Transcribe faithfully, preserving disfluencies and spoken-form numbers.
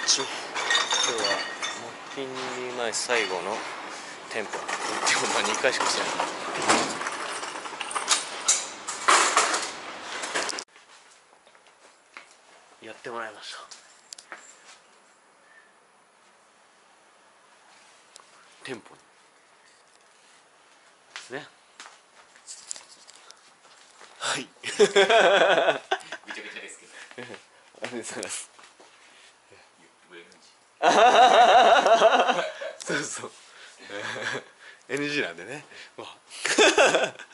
日はマッキンリー前最後の店舗。でもまあにかいしかしてない。やってもらいました。店舗にですね。はい。 ぐちゃぐちゃですけど。 ありがとうございます。そうそう。エヌジー なんでね。まあ